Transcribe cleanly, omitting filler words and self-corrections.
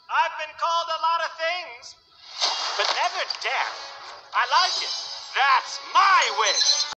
I've been called a lot of things, but never death. I like it. That's my wish.